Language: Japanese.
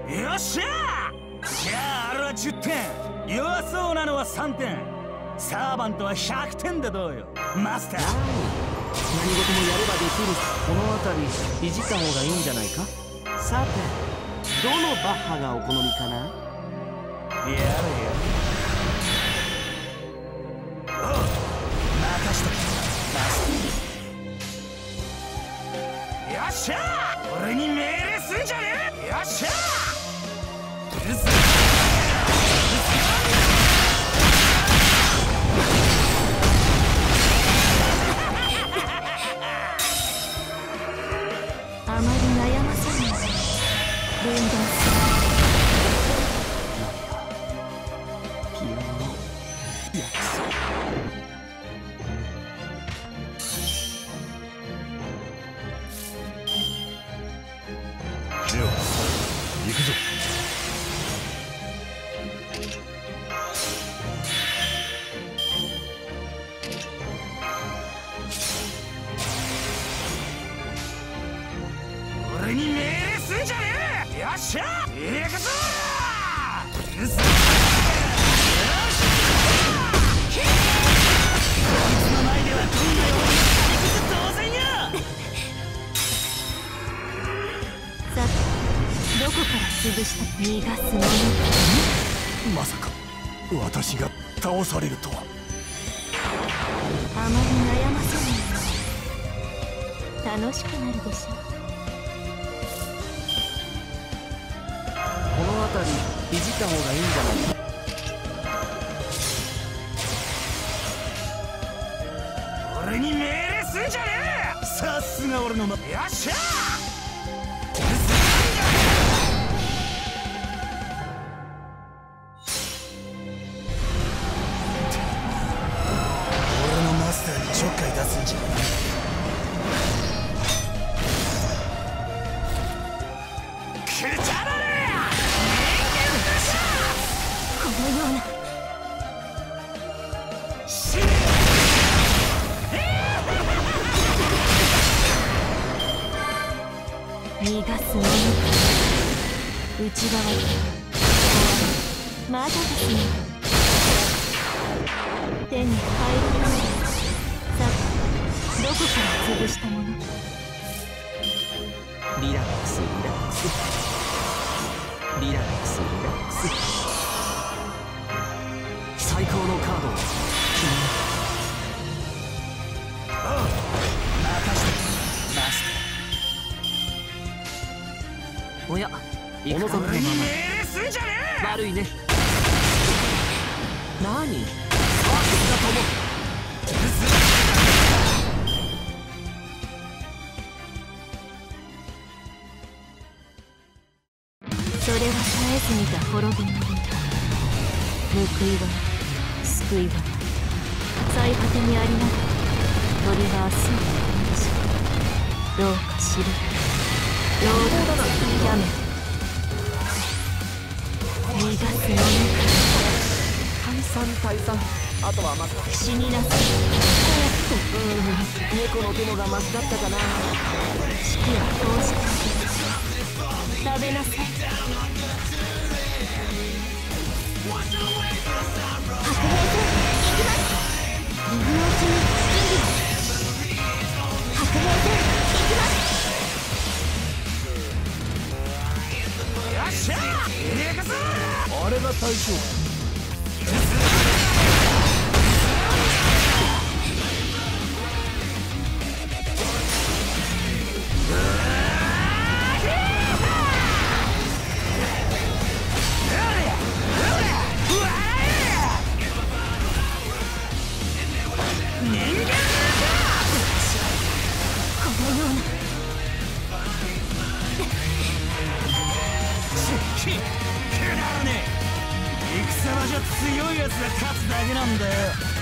よっしゃー。じゃああれは10点、弱そうなのは3点、サーバントは100点でどうよマスター。 何事もやればできる。この辺りいじった方がいいんじゃないか。さて、どのバッハがお好みかな。 やれやれ。おう、任しとけマスター。よっしゃー、俺に命令すんじゃねえ。よっしゃー、うっせあまり悩ませない。分断する。 ピアノの約束。 では行くぞ。 俺に命令すんじゃねえ。よっしゃ行くぞー。うっせー。よし、こいつの前ではどんなように行くぞ当然や。 さて、どこから潰した逃がすもの。 まさか私が倒されるとは。 あまり悩ませない。楽しくなるでしょう。 この辺りいじった方がいいんじゃないか。 俺に命令すんじゃねえ。さすが俺のよっしゃー。俺のマスターにちょっかい出すんじゃねえ。 このような逃がすもの。内側まだですね。手に入るまで。さあ、どこから潰したもの。 リラックスリラックスリラックスリラックス。最高のカードを決めよう。 おう、任せてマスター。 おや、お望みのまま。 俺に命令すんじゃねえ。 悪いね。何サービスだと思う。 それは絶えず見た滅びの理。報いは救いは最果てにありながら鳥は明日をしどうか知る。どうだやめ逃がすもの。 退散退散。あとはまず死になさい。 猫の手のがマシだったかな。 式はこうして食べなさい。白兵戦行きます。右のうちに準備を。白兵戦行きます。 よっしゃー行くぞ。 あれが対象。 くだらねえ。戦場じゃ強いやつが勝つだけなんだよ。